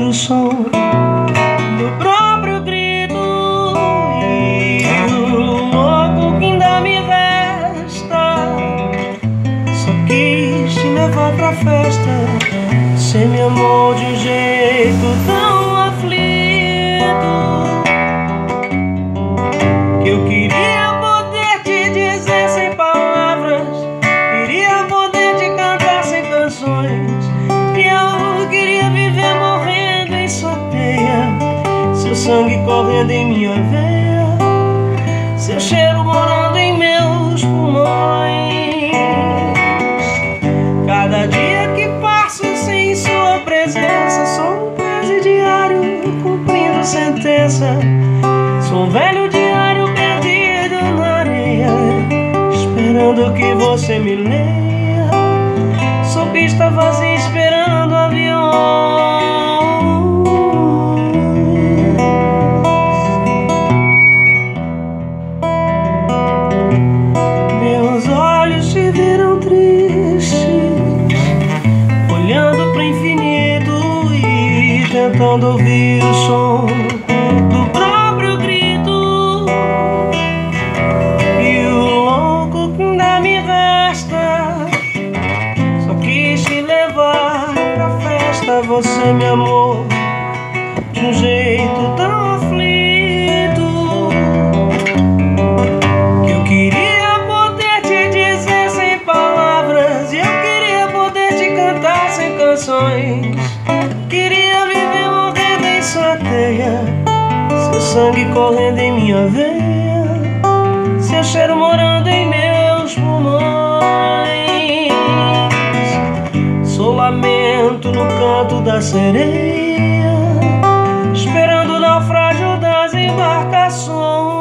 ouvir o som do próprio grito e o louco que ainda me resta. Só quis te levar pra festa, você me amou de um jeito tão aflito que eu queria poder te dizer sem palavras, queria poder te cantar sem canções, e eu queria viver morrendo em sua teia, seu sangue correndo em minha veia, seu cheiro morando em meus pulmões. Cada dia que passo sem sua presença, sou um presidiário cumprindo sentença, sou um velho diário perdido na areia, esperando que você me leia, sou pista vazia esperando aviões. Meus olhos te viram tristes, olhando pro infinito e tentando ouvir o som do próprio grito e o louco que ainda me resta. Só quis te levar pra festa, você me amou de um jeito tão aflito que eu queria poder te dizer sem palavras, e eu queria poder te cantar sem canções, queria viver morrendo em sua teia, seu sangue correndo em minha veia, seu cheiro morando em meus pulmões. Sou lamento no canto da sereia, esperando o naufrágio das embarcações.